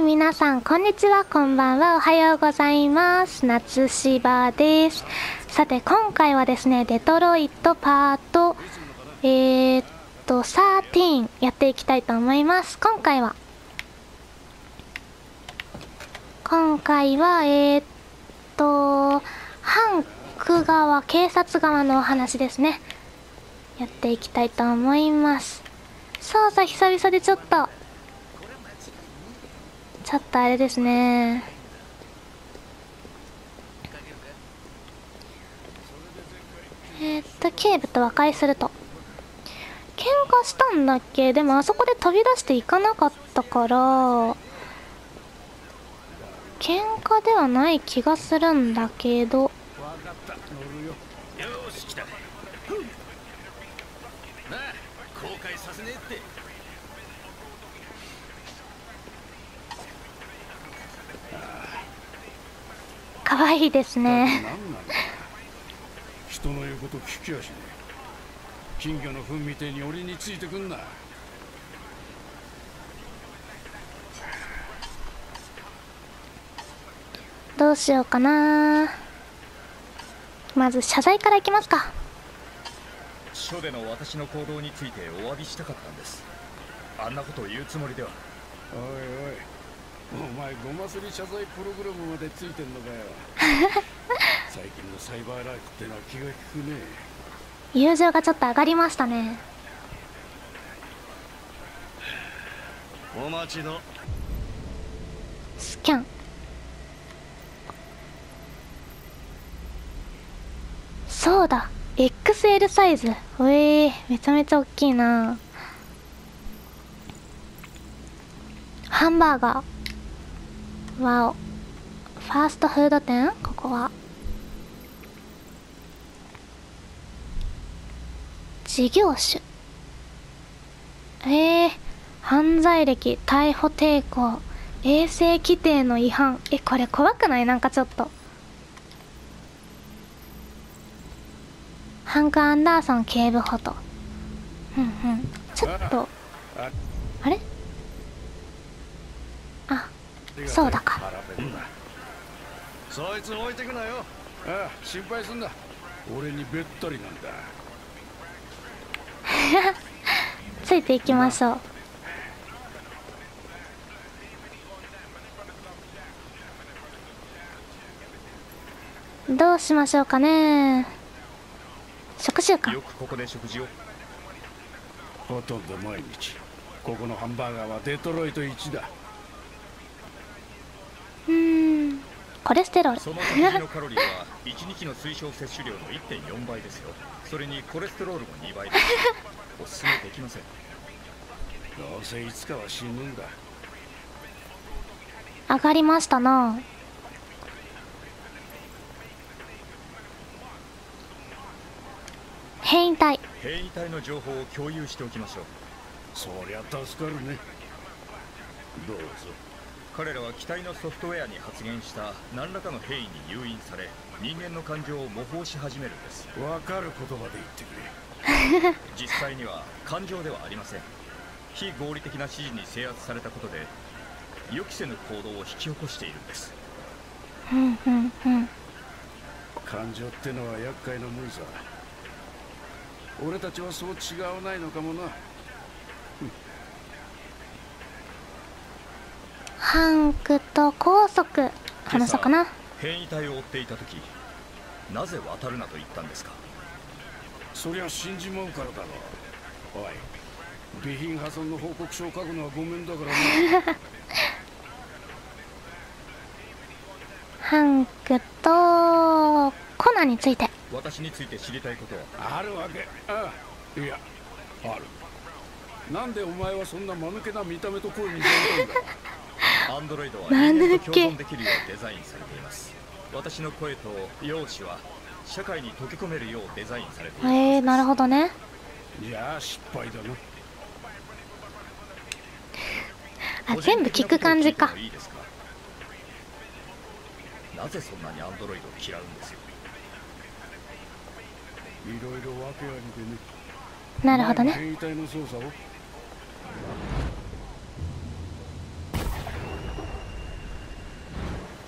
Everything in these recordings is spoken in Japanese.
い、皆さん、こんにちは、こんばんは、おはようございます。夏芝です。さて、今回はですね、デトロイトパート、13やっていきたいと思います。今回は、反区側、警察側のお話ですね。やっていきたいと思います。さあ、久々でちょっとあれですね。警部と和解すると。喧嘩したんだっけ？でもあそこで飛び出していかなかったから、喧嘩ではない気がするんだけど。可愛いですね。 人の言うこと聞きやしねえ。金魚の糞みてえに俺についてくんな。 どうしようかな。まず謝罪からいきますか。 署での私の行動についてお詫びしたかったんです。あんなことを言うつもりでは。 おいおい、お前ごますり謝罪プログラムまでついてんのかよ。最近のサイバーライフってのは気が利くね。 友情がちょっと上がりましたね。 お待ちの。 スキャン。そうだ、 XL サイズ。めちゃめちゃ大きいな。ハンバーガー。わお。ファーストフード店？ここは事業種。犯罪歴、逮捕抵抗、衛生規定の違反。これ怖くない？なんかちょっと。ハンク・アンダーソン警部補と。ちょっと、あれ？あ、そうだか。 そいつ置いてくなよ。ああ、心配すんな。俺にべったりなんだ。 ついていきましょう。どうしましょうかね。食習慣。 よくここで食事を。 ほとんど毎日。ここのハンバーガーはデトロイト1だ。 コレステロール。 その食事のカロリーは1日の推奨摂取量の 1.4 倍ですよ。それにコレステロールも2倍です。おすすめできません。 どうせいつかは死ぬんだ。 上がりましたな。変異体。 変異体の情報を共有しておきましょう。 そりゃ助かるね。どうぞ。 彼らは機体のソフトウェアに発現した何らかの変異に誘引され、人間の感情を模倣し始めるんです。 わかる言葉で言ってくれ。 実際には感情ではありません。非合理的な指示に制圧されたことで予期せぬ行動を引き起こしているんです。 感情ってのは厄介なもんさ。俺たちはそう違わないのかもな。 ハンクと高速話そうかな。 変異体を追っていた時、なぜ渡るなと言ったんですか？ そりゃ死んじまうからだろ。おい、備品破損の報告書を書くのはごめんだからな。 ハンクとコナについて。 私について知りたいことはあるわけ。ああ、いや、ある。なんでお前はそんな間抜けな見た目と声に出会ったんだ。 アンドロイドは人間と共存できるようデザインされています。私の声と容姿は社会に溶け込めるようデザインされています。 なるほどね。 じゃあ失敗だな。 あ、全部聞く感じか。 いいですか？なぜそんなにアンドロイドを嫌うんですよ。 いろいろ訳ありでね。 なるほどね。 変異体の操作を。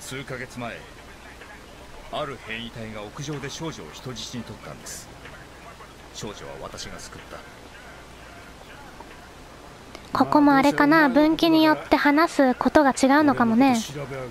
数ヶ月前、ある変異体が屋上で少女を人質に取ったんです。少女は私が救った。 ここもあれかな、分岐によって話すことが違うのかもね。 調べ上げてんだろ。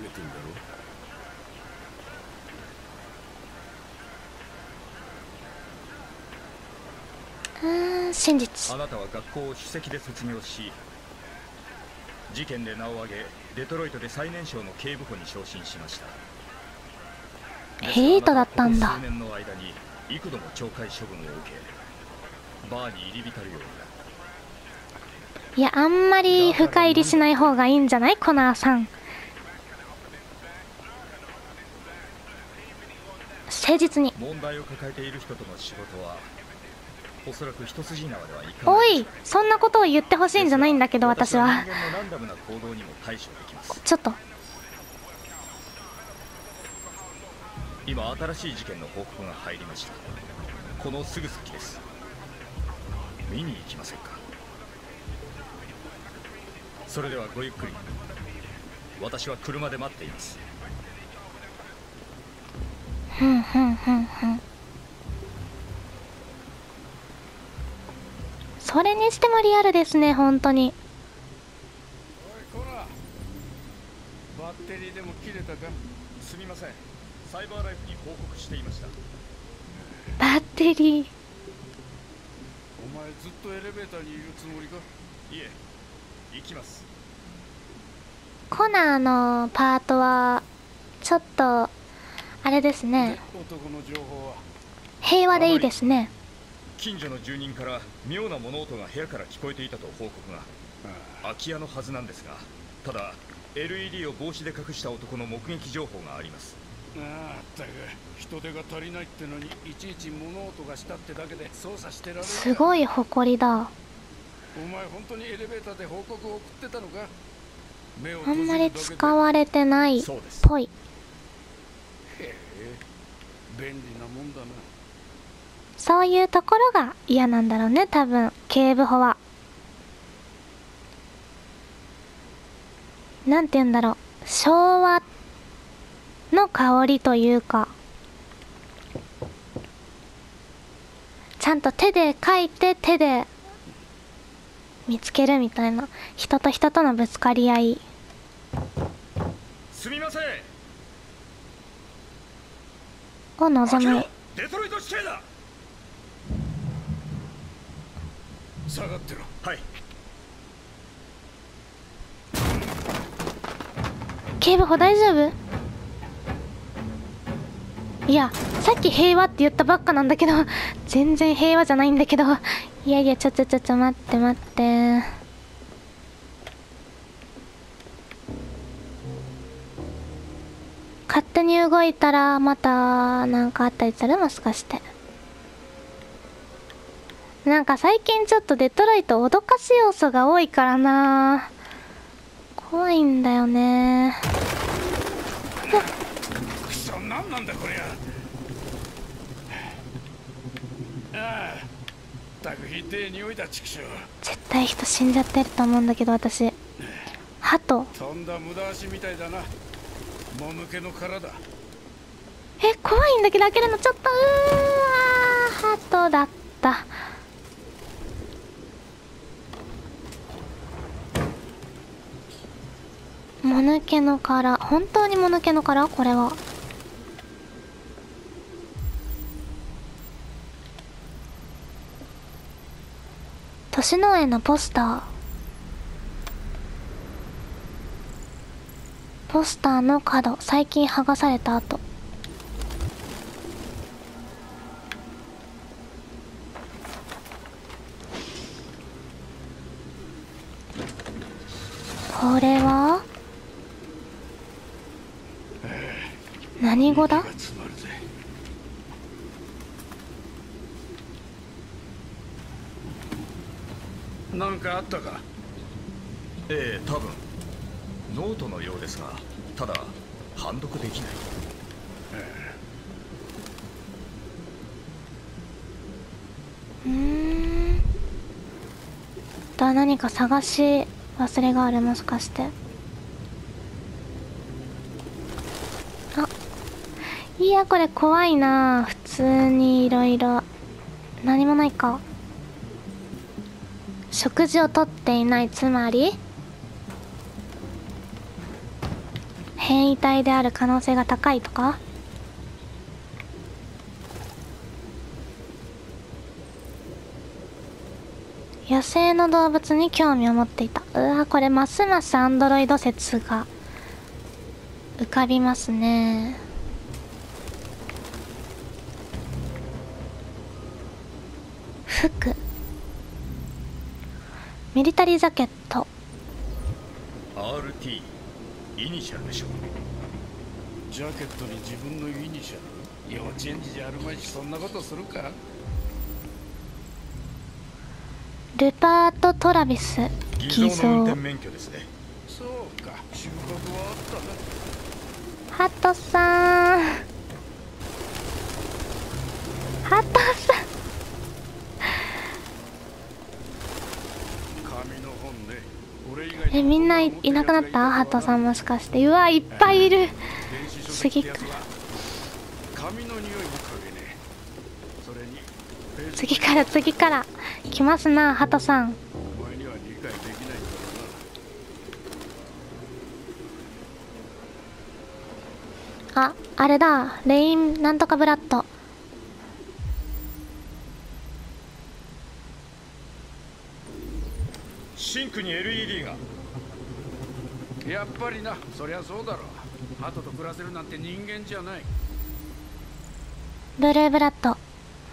真実。 あなたは学校を首席で卒業し、事件で名を挙げデトロイトで最年少の警部補に昇進しました。 ヘイトだったんだ。 数年の間に幾度も懲戒処分を受け、バーに入り浸るようになった。 いや、あんまり深入りしない方がいいんじゃない、コナーさん。誠実に。 問題を抱えている人との仕事はおそらく一筋縄ではいかない。 おい、そんなことを言ってほしいんじゃないんだけど、私は。 人間のランダムな行動にも対処できます。 ちょっと。 今新しい事件の報告が入りました。このすぐ先です。見に行きませんか？それではごゆっくり。私は車で待っています。 ふんふんふんふん。それにしてもリアルですね、本当に。 おいコナー、バッテリーでも切れたか？ すみません、サイバーライフに報告していました。 バッテリー。 お前ずっとエレベーターにいるつもりか？ いえ、行きます。 コナーのパートはちょっとあれですね。 男の情報は平和でいいですね。 近所の住人から妙な物音が部屋から聞こえていたと報告が。空き家のはずなんですが、ただ LED を帽子で隠した男の目撃情報があります。 あったく人手が足りないってのにいちいち物音がしたってだけで操作してられる。 すごい誇りだ。 お前本当にエレベーターで報告を送ってたのか？目をあんまり閉じるだけで使われてないっぽい。 へえ、便利なもんだな。 そういうところが嫌なんだろうね、多分警部補は。なんて言うんだろう、昭和の香りというか、ちゃんと手で書いて手で見つけるみたいな、人と人とのぶつかり合い。 すみません。 を望む。 デトロイト市警だ。 下がってろ。 はい。 警部補大丈夫？いや、さっき平和って言ったばっかなんだけど、全然平和じゃないんだけど。いやいや、ちょ待って待って。勝手に動いたらまたなんかあったりする？もしかして。なんか最近ちょっとデトロイト脅かし要素が多いからな。怖いんだよね。 クソ、なんなんだこりゃ。ああ、たくひでえ匂いだ、畜生。 絶対人死んじゃってると思うんだけど、私。鳩。 とんだ無駄足みたいだな。もぬけの殻だ。 怖いんだけど開けるのちょっと。鳩だった。もぬけの殻。本当にもぬけの殻？これは。年の絵のポスター。ポスターの角、最近剥がされた跡。これは何語だ？ なんかあったか？ ええ、多分ノートのようですが、ただ判読できない。 何か探し忘れがある？もしかして。 いやこれ怖いな。普通にいろいろ何もないか。食事をとっていない、つまり変異体である可能性が高いとか。野生の動物に興味を持っていた。うわこれますますアンドロイド説が浮かびますね。服、ミリタリージャケット。 RT イニシャルでしょ。 ジャケットに自分のイニシャル。幼稚園児じゃあるまいし、そんなことするか。 ルパート・トラビス偽造の運転免許ですね。 そうか、収穫はあったな。 ハトさん、ハトさん。 紙の本ね。俺以外にみんないなくなった？ハトさんもしかして。うわいっぱいいる。次か紙の匂いも嗅げねえ。それに次から来ますな、ハトさん。 お前には理解できないからな。 あ、あれだ、レインなんとかブラッド。 シンクに LED が。 やっぱりな、そりゃそうだろ。鳩と暮らせるなんて人間じゃない。 ブルーブラッド。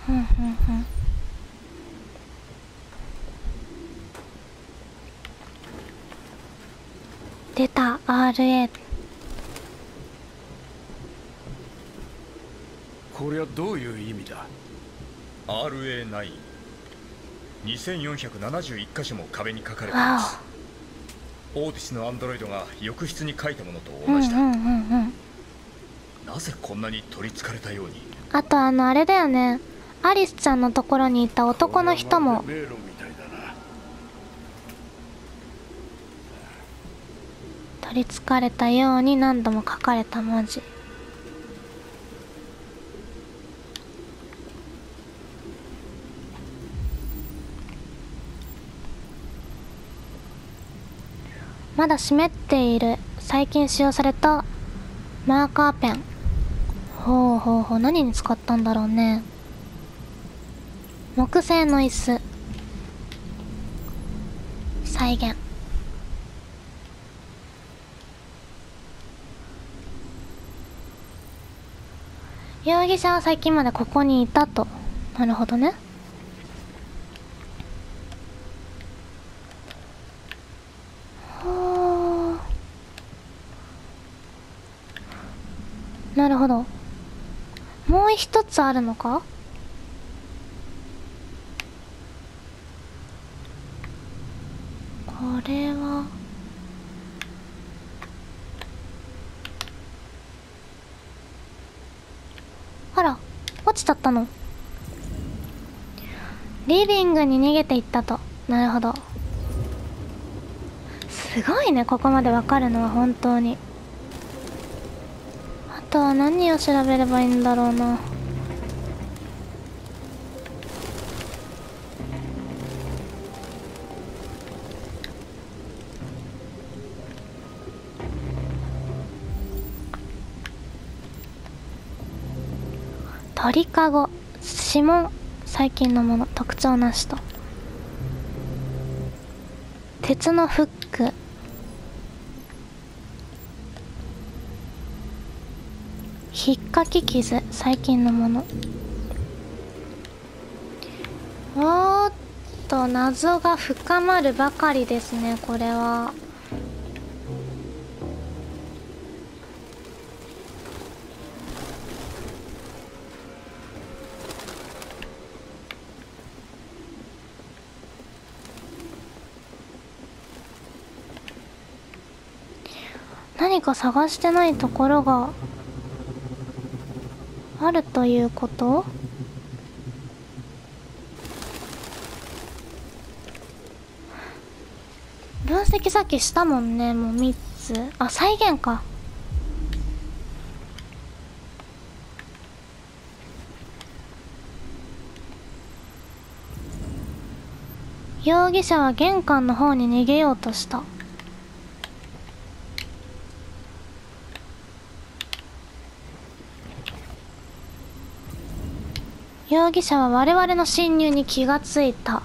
出た RA。 これはどういう意味だ。 RA9 2471箇所も壁に書かれていまわす。オーティスのアンドロイドが浴室に書いたものとお。 同じだ。 なぜこんなに取りつかれたように。 あとあれだよね、アリスちゃんのところにいた男の人も迷路みたいだな。 取りつかれたように何度も書かれた文字。まだ湿っている。最近使用されたマーカーペン。ほう、何に使ったんだろうね。木製の椅子再現。容疑者は最近までここにいたと。なるほどね。なるほど。もう一つあるのか。これはあら、落ちちゃったの。リビングに逃げていったと。なるほど。すごいね、ここまでわかるのは本当に。あとは何を調べればいいんだろうな。鳥かご、指紋、最近のもの、特徴なしと。鉄のフック、ひっかき傷、最近のもの。おーっと、謎が深まるばかりですね、これは。何か探してないところがあるということ？分析さっきしたもんね、もう3つ。あ、再現か。 容疑者は玄関の方に逃げようとした。容疑者は我々の侵入に気がついた。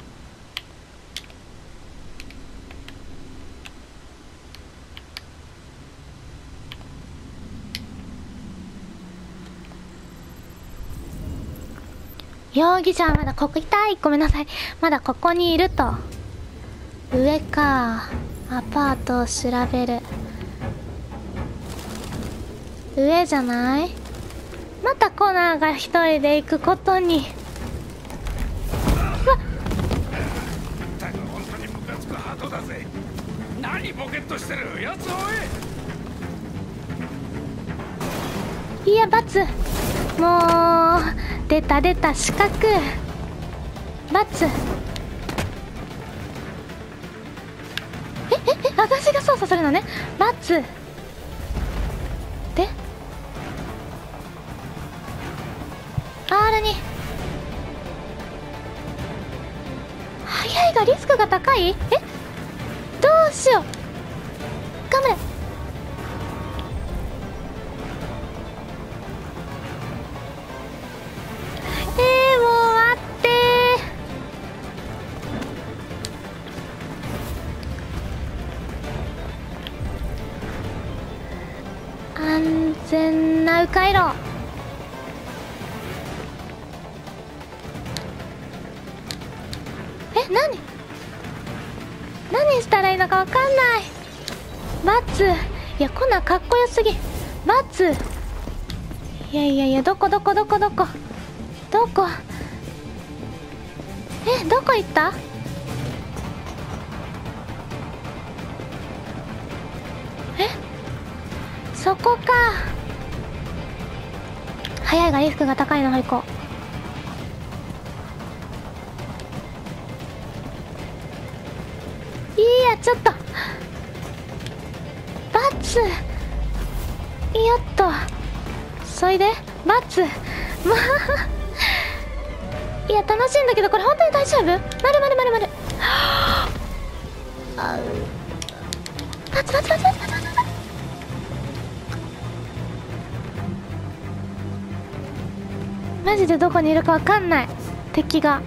容疑者はまだここ痛い。ごめんなさい。まだここにいると。上か。アパートを調べる。上じゃない？またコナーが一人で行くことに。うわっ。 だが本当にムカつくハトだぜ。何ボケっとしてるやつ、おい。 いや、罰。もう。出た出た、四角。罰。私が操作するのね。罰。で R2。速いがリスクが高い？どうしよう。頑張れ。もう待ってー。安全な迂回路。何したらいいのかわかんない。バツ。いや、こんなんかっこよすぎ。バツ。いや、どこどこ行った？そこか。速いがリスクが高いの方行こう。いや、ちょっとバツ。よっと。そいでバツ。まあいや、楽しいんだけど、これ本当に大丈夫？まる。バツ。マジでどこにいるかわかんない。敵が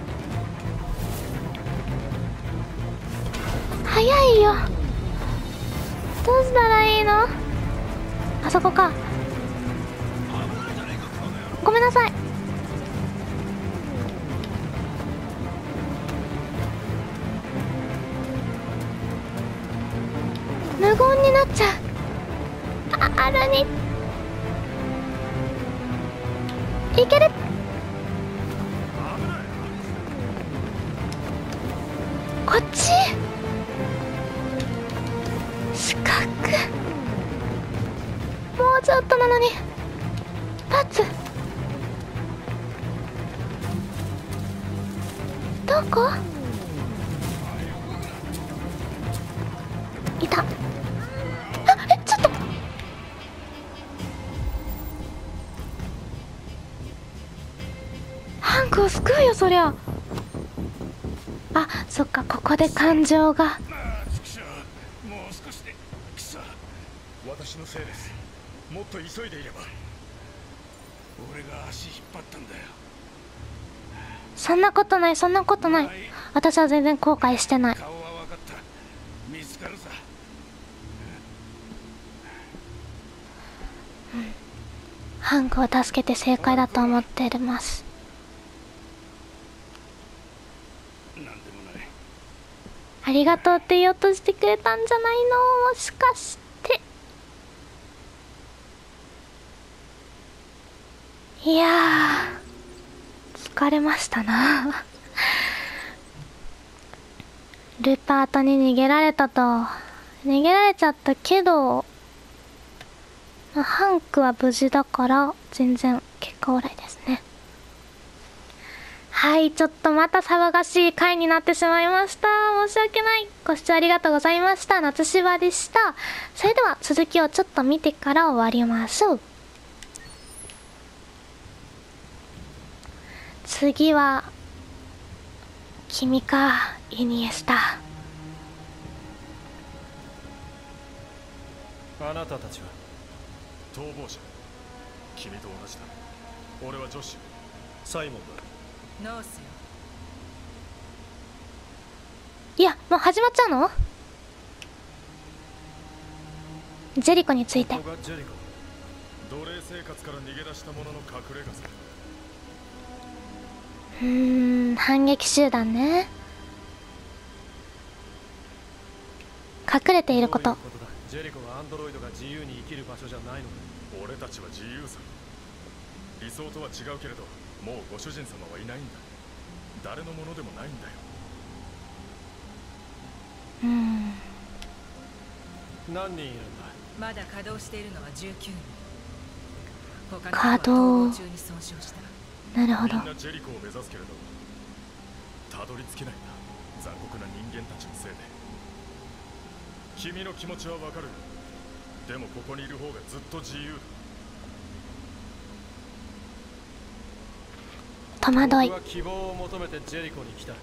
早いよ。どうしたらいいの？あそこか。ごめんなさい。無言になっちゃう。あるにいける。こっち四角。もうちょっとなのに。パツ。どこ？いた。ちょっと。ハンクを救うよ、そりゃ。あ、そっか、ここで感情が。 もう少しで貴様。 私のせいです。もっと急いでいれば。 俺が足引っ張ったんだよ。 そんなことない。私は全然後悔してない。 顔は分かった。見つかるさ。 ハンクを助けて正解だと思っています。 なんでもない。 ありがとうって言おうとしてくれたんじゃないの？もしかして。いやー、疲れましたな。ルパートに逃げられちゃったけど、ハンクは無事だから全然結果オーライですね。はい、ちょっとまた騒がしい回になってしまいました。申し訳ない。ご視聴ありがとうございました。夏芝でした。それでは続きをちょっと見てから終わりましょう。次は君か。 イニエスタ。 あなたたちは逃亡者。君と同じだ。俺はジョッシュ。 サイモンだ。 ノースよ。 いや、もう始まっちゃうの？ジェリコについて。 ここがジェリコ。奴隷生活から逃げ出した者の隠れ家さ。 反撃集団ね。隠れていること。 ジェリコはアンドロイドが自由に生きる場所じゃないのか。 俺たちは自由さ。理想とは違うけれど、もうご主人様はいないんだ。誰のものでもないんだよ。 何人いるんだ。 まだ稼働しているのは19人。他の稼人は逃働亡中に損傷した。 なるほど。 みんなジェリコを目指すけれど、たどり着けないんだ。残酷な人間たちのせいで。君の気持ちはわかる。でもここにいる方がずっと自由だ。 戸惑い。 僕は希望を求めてジェリコに来た。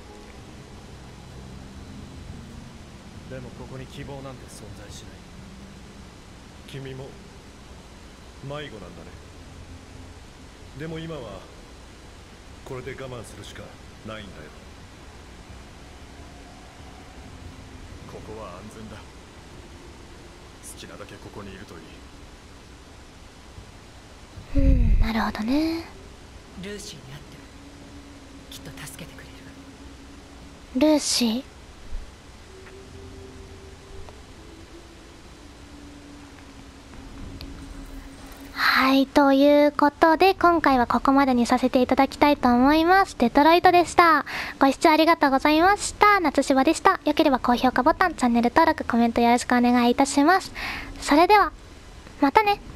でもここに希望なんて存在しない。君も迷子なんだね。でも今はこれで我慢するしかないんだよ。 ここは安全だ。好きなだけここにいるといい。 なるほどね。 ルーシーに会ってる。きっと助けてくれる。 ルーシー。はい、ということで今回はここまでにさせていただきたいと思います。デトロイトでした。ご視聴ありがとうございました。夏芝でした。よければ高評価ボタン、チャンネル登録、コメントよろしくお願いいたします。それではまたね。